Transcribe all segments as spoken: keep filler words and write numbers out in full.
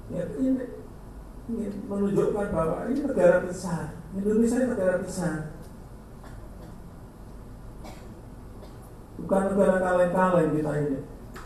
Ya, ini, ini menunjukkan bahwa ini negara besar, Indonesia ini negara besar, bukan negara kaleng-kaleng kita ini.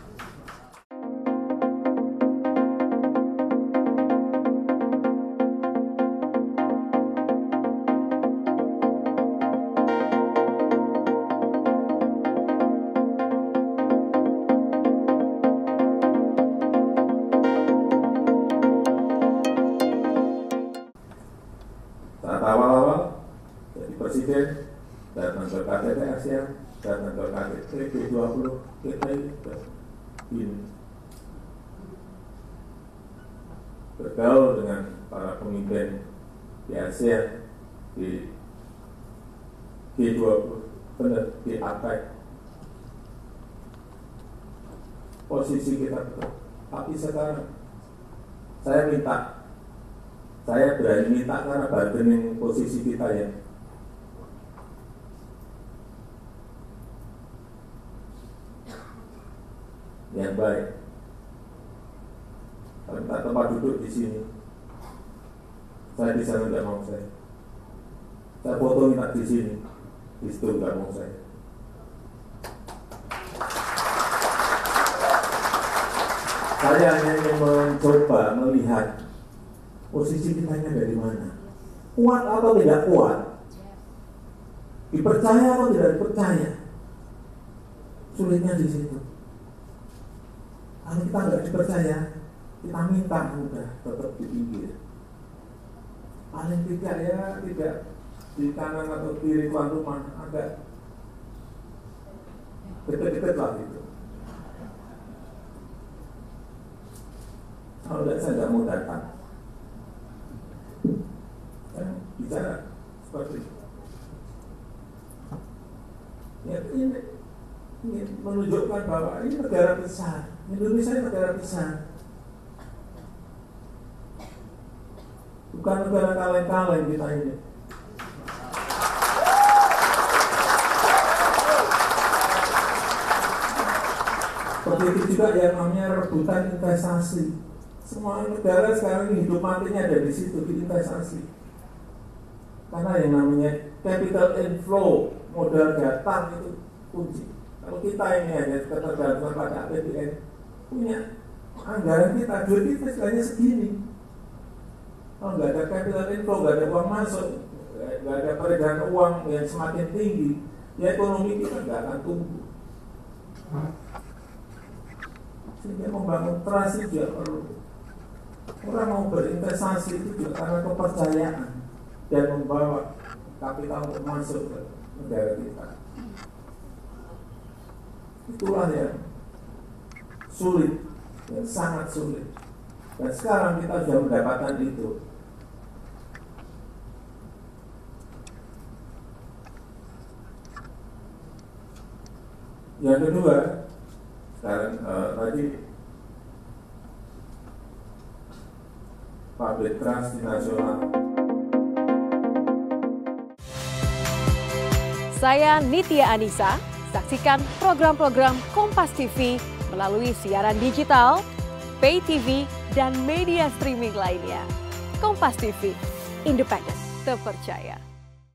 Saat awal-awal jadi presiden, datang ke K T T ASEAN, datang ke K T T G dua puluh, kita ini bergaul dengan para pemimpin di ASEAN, di G dua puluh, benar, di A P E C. Posisi kita betul. Tapi sekarang saya minta, saya berani minta karena bargaining posisi kita ya. Yang baik. Kalau minta tempat duduk di sini, saya bisa minta mau saya. Saya foto minta di sini, di situ nggak mau saya. Saya hanya ingin mencoba melihat posisi kita ini dari mana, kuat atau tidak kuat, dipercaya atau tidak dipercaya. Sulitnya di situ. Kalau kita nggak dipercaya, kita minta udah tetap di pinggir. Paling tidak ya tidak di kanan atau kiri tuan rumah, agak dekat-dekat lah gitu. Kalau tidak saya nggak mau datang. Saya bicara seperti itu. Ya, ini, ini menunjukkan bahwa ini negara besar, Indonesia ini negara besar, bukan negara kaleng-kaleng kita ini. Seperti itu juga yang namanya rebutan investasi. Semua negara sekarang ini hidup matinya ada di situ, di investasi. Karena yang namanya capital inflow, modal datang itu kunci. Kalau kita ini hanya ketergantungan pada A P B N, punya anggaran kita, duit kita istilahnya segini. Kalau nggak ada capital inflow, nggak ada uang masuk, nggak ada peredaran uang yang semakin tinggi, ya ekonomi kita nggak akan tumbuh. Sehingga membangun trust juga perlu. Orang mau berinvestasi itu juga karena kepercayaan dan membawa kapital untuk masuk ke negara kita. Itulah yang sulit, yang sangat sulit. Dan sekarang kita sudah mendapatkan itu. Yang kedua, sekarang uh, tadi public trust nasional. Saya Nitya Anissa, saksikan program-program Kompas T V melalui siaran digital, pay T V, dan media streaming lainnya. Kompas T V, independen, terpercaya.